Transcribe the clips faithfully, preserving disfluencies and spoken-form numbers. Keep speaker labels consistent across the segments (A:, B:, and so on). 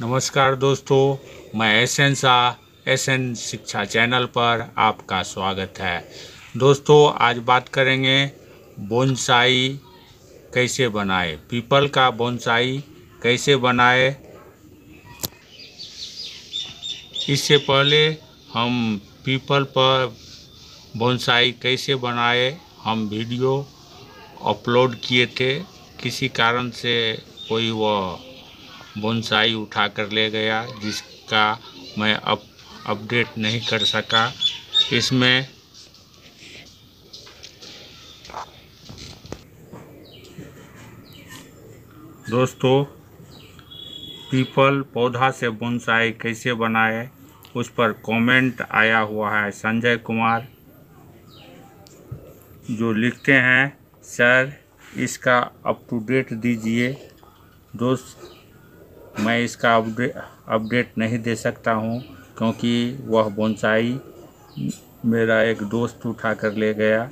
A: नमस्कार दोस्तों, मैं S N Shah S N Shiksha channel पर आपका स्वागत है। दोस्तों, आज बात करेंगे बोनसाई कैसे बनाए, पीपल का बोनसाई कैसे बनाए। इससे पहले हम पीपल पर बोनसाई कैसे बनाए हम वीडियो अपलोड किए थे। किसी कारण से कोई वह बोनसाई उठा कर ले गया, जिसका मैं अब अपडेट नहीं कर सका। इसमें दोस्तों, पीपल पौधा से बोनसाई कैसे बनाए उस पर कमेंट आया हुआ है संजय कुमार, जो लिखते हैं, सर इसका अप टू डेट दीजिए। दोस्त, मैं इसका अपडेट अपडेट नहीं दे सकता हूं, क्योंकि वह बोनसाई मेरा एक दोस्त उठा कर ले गया।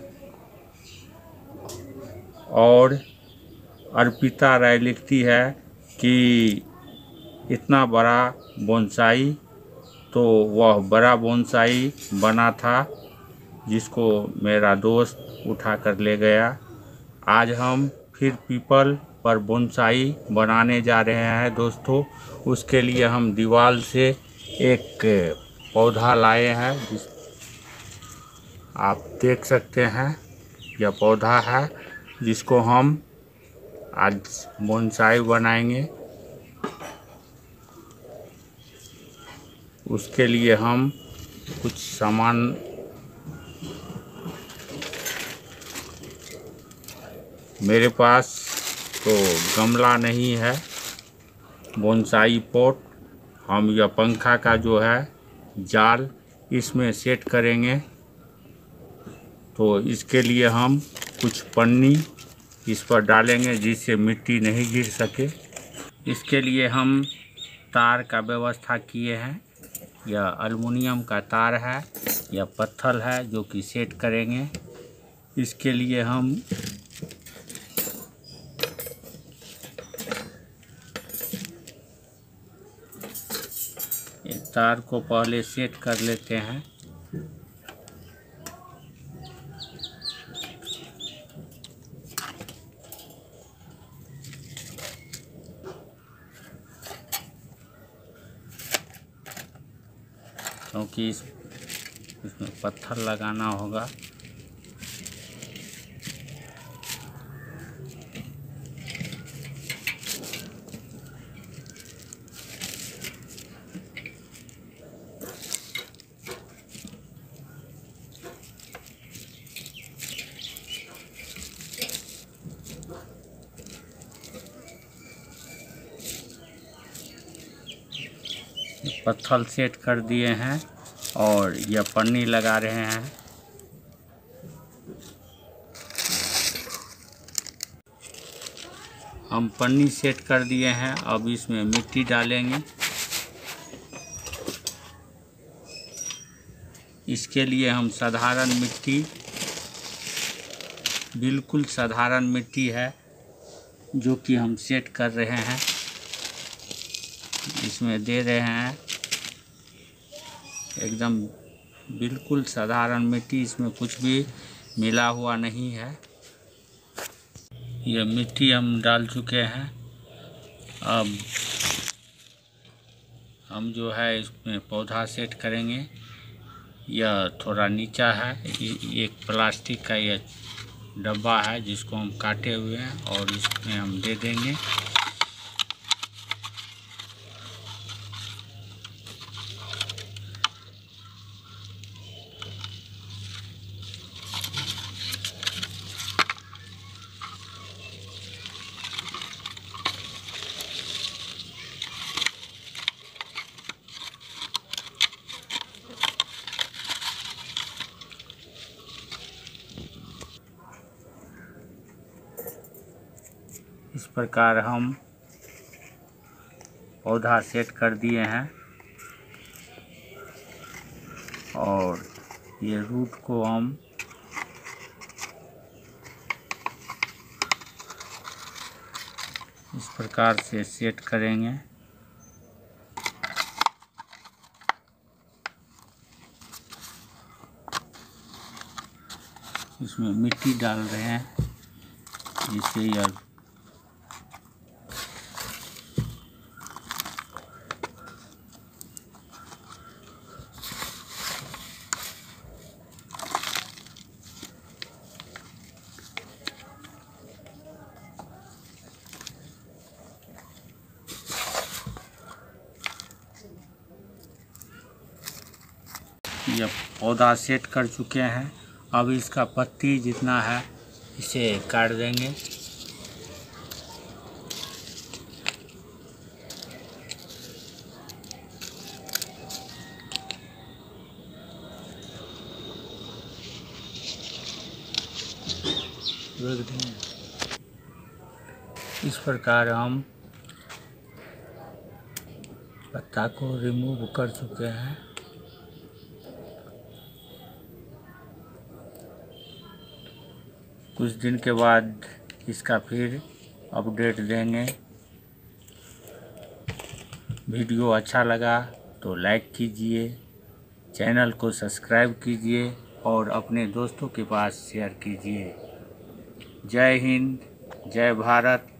A: और अर्पिता राय लिखती है कि इतना बड़ा बोनसाई, तो वह बड़ा बोनसाई बना था जिसको मेरा दोस्त उठा कर ले गया। आज हम फिर पीपल पर बोनसाई बनाने जा रहे हैं दोस्तों। उसके लिए हम दीवार से एक पौधा लाए हैं, जिस आप देख सकते हैं, यह पौधा है जिसको हम आज बोनसाई बनाएंगे। उसके लिए हम कुछ सामान मेरे पास तो गमला नहीं है, बोनसाई पॉट। हम यह पंखा का जो है जाल इसमें सेट करेंगे। तो इसके लिए हम कुछ पन्नी इस पर डालेंगे जिससे मिट्टी नहीं गिर सके। इसके लिए हम तार का व्यवस्था किए हैं। यह एल्युमिनियम का तार है, यह पत्थर है जो कि सेट करेंगे। इसके लिए हम तार को पहले सेट कर लेते हैं। क्योंकि इस इसमें पत्थर लगाना होगा। पत्थर सेट कर दिए हैं और यह पन्नी लगा रहे हैं। हम पन्नी सेट कर दिए हैं, अब इसमें मिट्टी डालेंगे। इसके लिए हम साधारण मिट्टी, बिल्कुल साधारण मिट्टी है जो कि हम सेट कर रहे हैं, इसमें दे रहे हैं। एकदम बिल्कुल साधारण मिट्टी, इसमें कुछ भी मिला हुआ नहीं है। यह मिट्टी हम डाल चुके हैं। अब हम जो है इसमें पौधा सेट करेंगे। यह थोड़ा नीचा है, एक प्लास्टिक का यह डब्बा है जिसको हम काटे हुए हैं और इसमें हम दे देंगे। इस प्रकार हम पौधा सेट कर दिए हैं और ये रूट को हम इस प्रकार से सेट करेंगे। इसमें मिट्टी डाल रहे हैं जिससे यह यह पौधा सेट कर चुके हैं। अब इसका पत्ती जितना है इसे काट देंगे। इस प्रकार हम पत्ता को रिमूव कर चुके हैं। कुछ दिन के बाद इसका फिर अपडेट देंगे। वीडियो अच्छा लगा तो लाइक कीजिए, चैनल को सब्सक्राइब कीजिए और अपने दोस्तों के पास शेयर कीजिए। जय हिंद, जय भारत।